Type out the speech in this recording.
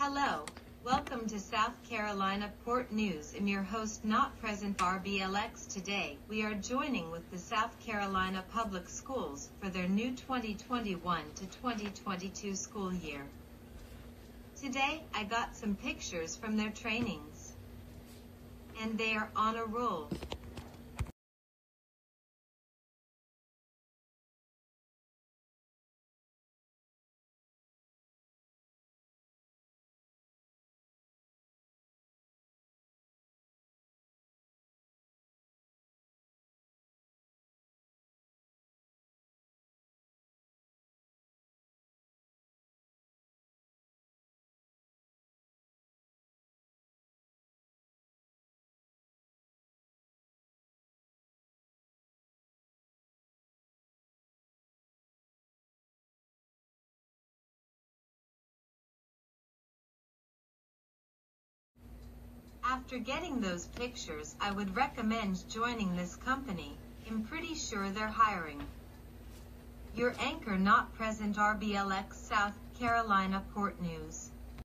Hello, welcome to South Carolina Port News. I'm your host, not present RBLX. Today, we are joining with the South Carolina Public Schools for their new 2021 to 2022 school year. Today, I got some pictures from their trainings, and they are on a roll. After getting those pictures, I would recommend joining this company. I'm pretty sure they're hiring. Your anchor, not present RBLX, South Carolina Port News.